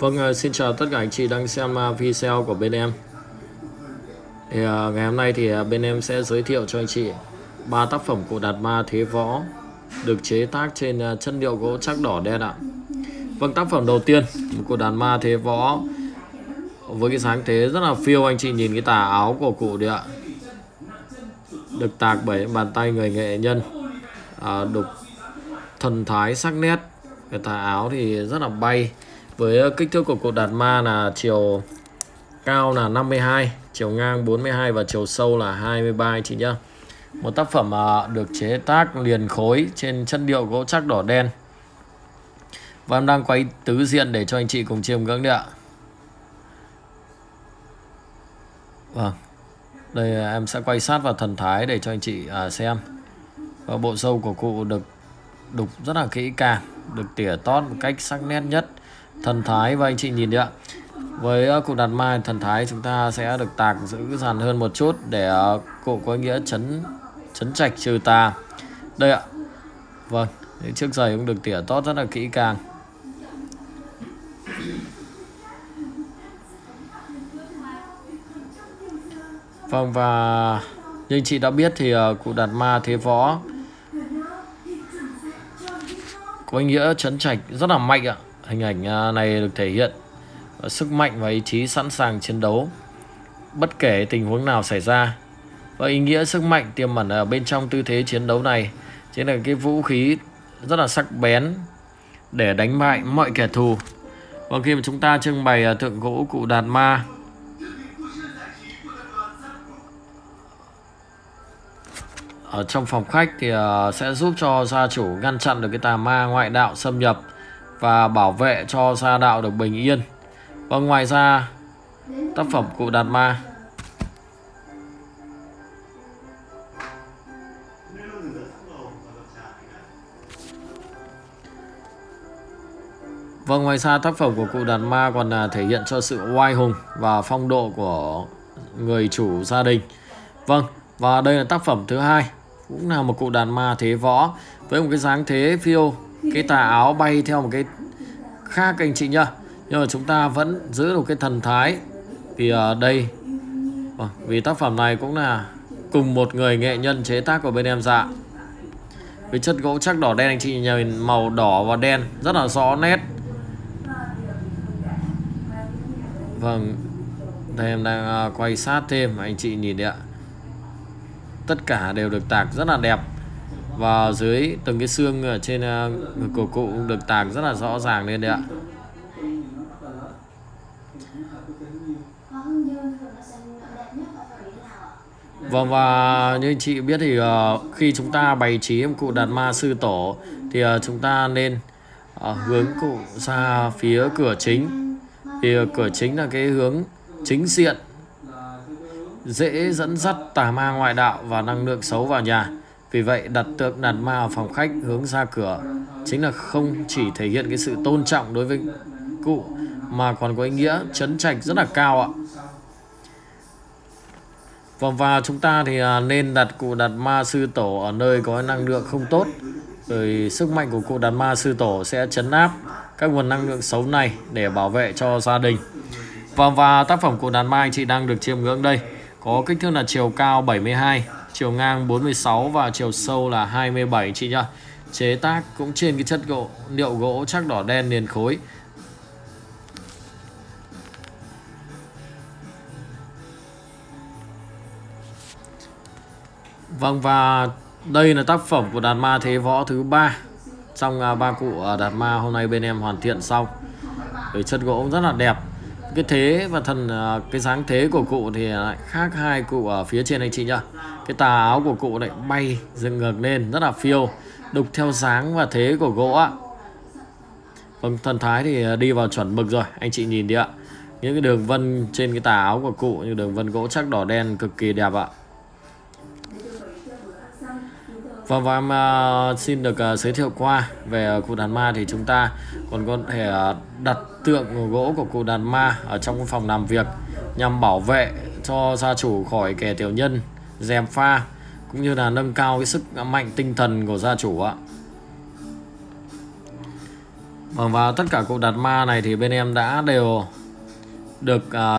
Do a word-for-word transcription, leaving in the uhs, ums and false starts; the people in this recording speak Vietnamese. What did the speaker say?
Vâng, xin chào tất cả anh chị đang xem video của bên em. Thì ngày hôm nay thì bên em sẽ giới thiệu cho anh chị ba tác phẩm của Đạt Ma Thế Võ được chế tác trên chất liệu gỗ chắc đỏ đen ạ. Vâng, tác phẩm đầu tiên của Đạt Ma Thế Võ với cái dáng thế rất là phiêu, anh chị nhìn cái tà áo của cụ đi ạ, được tạc bởi bàn tay người nghệ nhân, à, đục thần thái sắc nét. Cái tà áo thì rất là bay, với kích thước của cột Đạt Ma là chiều cao là năm mươi hai, chiều ngang bốn mươi hai và chiều sâu là hai mươi ba anh chị nhá. Một tác phẩm được chế tác liền khối trên chất liệu gỗ chắc đỏ đen. Và em đang quay tứ diện để cho anh chị cùng chiêm ngưỡng đấy ạ. Vâng, đây em sẽ quay sát vào thần thái để cho anh chị xem. Và bộ râu của cụ được đục rất là kỹ càng, được tỉa tót một cách sắc nét nhất. Thần thái và anh chị nhìn đi ạ. Với cụ Đạt Ma, thần thái chúng ta sẽ được tạc giữ dàn hơn một chút để cụ có nghĩa chấn chấn trạch trừ tà. Đây ạ. Vâng, chiếc giày cũng được tỉa tót rất là kỹ càng. Vâng, và như anh chị đã biết thì cụ Đạt Ma Thế Võ có ý nghĩa chấn trạch rất là mạnh ạ. Hình ảnh này được thể hiện sức mạnh và ý chí sẵn sàng chiến đấu bất kể tình huống nào xảy ra. Và ý nghĩa sức mạnh tiềm ẩn ở bên trong tư thế chiến đấu này chính là cái vũ khí rất là sắc bén để đánh bại mọi kẻ thù. Và khi mà chúng ta trưng bày tượng gỗ cụ Đạt Ma ở trong phòng khách thì sẽ giúp cho gia chủ ngăn chặn được cái tà ma ngoại đạo xâm nhập và bảo vệ cho gia đạo được bình yên. Và ngoài ra, tác phẩm cụ Đạt Ma Vâng, ngoài ra tác phẩm của cụ Đạt Ma còn là thể hiện cho sự oai hùng và phong độ của người chủ gia đình. Vâng, và đây là tác phẩm thứ hai, cũng là một cụ Đạt Ma Thế Võ với một cái dáng thế phiêu, cái tà áo bay theo một cái khác anh chị nhá. Nhưng mà chúng ta vẫn giữ được cái thần thái. Vì ở đây vâng, vì tác phẩm này cũng là cùng một người nghệ nhân chế tác của bên em dạ. Với chất gỗ chắc đỏ đen, anh chị nhìn màu đỏ và đen rất là rõ nét. Vâng, đây em đang quay sát thêm, anh chị nhìn đấy ạ. Tất cả đều được tạc rất là đẹp. Và dưới từng cái xương ở trên ngực của cụ cũng được tạc rất là rõ ràng lên đấy ạ. Vâng, và như anh chị biết thì uh, khi chúng ta bày trí cụ Đạt Ma Sư Tổ thì uh, chúng ta nên uh, hướng cụ ra phía cửa chính. Thì uh, cửa chính là cái hướng chính diện, dễ dẫn dắt tà ma ngoại đạo và năng lượng xấu vào nhà. Vì vậy đặt tượng Đạt Ma ở phòng khách hướng ra cửa chính là không chỉ thể hiện cái sự tôn trọng đối với cụ mà còn có ý nghĩa trấn trạch rất là cao ạ. Vâng, và chúng ta thì nên đặt cụ Đạt Ma Sư Tổ ở nơi có năng lượng không tốt, rồi sức mạnh của cụ Đạt Ma Sư Tổ sẽ trấn áp các nguồn năng lượng xấu này để bảo vệ cho gia đình. Vâng, và tác phẩm cụ Đạt Ma anh chị đang được chiêm ngưỡng đây có kích thước là chiều cao bảy mươi hai, chiều ngang bốn mươi sáu và chiều sâu là hai mươi bảy chị nhá. Chế tác cũng trên cái chất gỗ liệu gỗ chắc đỏ đen liền khối. Vâng, và đây là tác phẩm của Đạt Ma Thế Võ thứ ba trong ba cụ Đạt Ma hôm nay bên em hoàn thiện xong. Với chất gỗ rất là đẹp. Cái thế và thần cái dáng thế của cụ thì lại khác hai cụ ở phía trên anh chị nhá. Cái tà áo của cụ lại bay dựng ngược lên rất là phiêu, đục theo dáng và thế của gỗ ạ. Vâng, thần thái thì đi vào chuẩn mực rồi, anh chị nhìn đi ạ. Những cái đường vân trên cái tà áo của cụ như đường vân gỗ chắc đỏ đen cực kỳ đẹp ạ. Vâng, và em uh, xin được uh, giới thiệu qua về uh, cụ Đạt Ma thì chúng ta còn có thể uh, đặt tượng gỗ của cụ Đạt Ma ở trong phòng làm việc nhằm bảo vệ cho gia chủ khỏi kẻ tiểu nhân gièm pha, cũng như là nâng cao cái sức mạnh tinh thần của gia chủ ạ. Vâng, và tất cả cụ Đạt Ma này thì bên em đã đều được uh,